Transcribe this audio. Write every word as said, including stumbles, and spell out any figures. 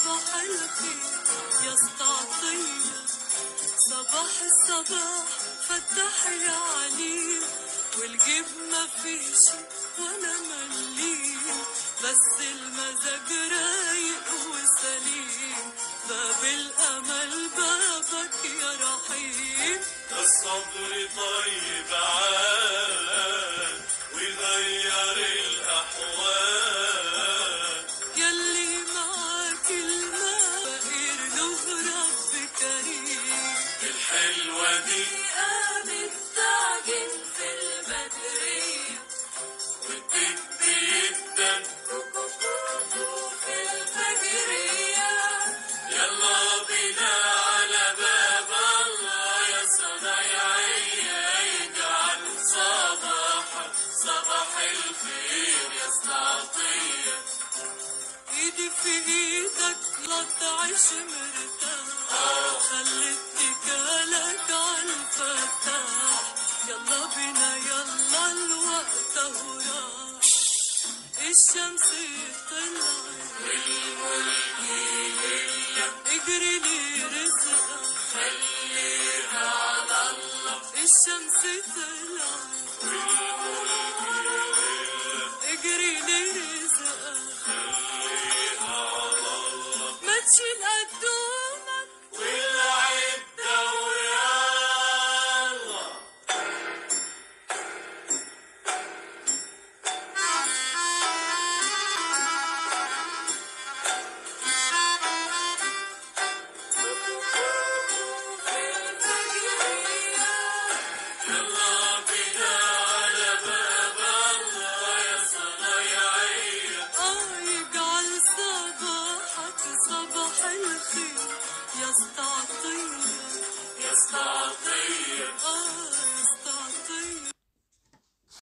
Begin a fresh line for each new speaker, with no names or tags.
صباح الخير يا استعطية، صباح الصباح فتح يا عليم، والجيب ما فيش وانا مليم، بس المزاج رايق وسليم، باب الامل بابك يا رحيم.
الصبر طيب عاد ويغير الاحوال،
يلي معاك الماء فقير له رب كريم.
الحلوة دي
قامت تعجن في البدرية،
وتدي يدك
في الفجرية،
يلا بينا على باب الله يا صنايعية، يجعل صباحك صباح الخير يا استعطية.
ايدي في ايدك لا تعيش مرتاح، خلي اتكالك عالفتاح، يلا بينا يلا الوقت اهو راح، الشمس طلعت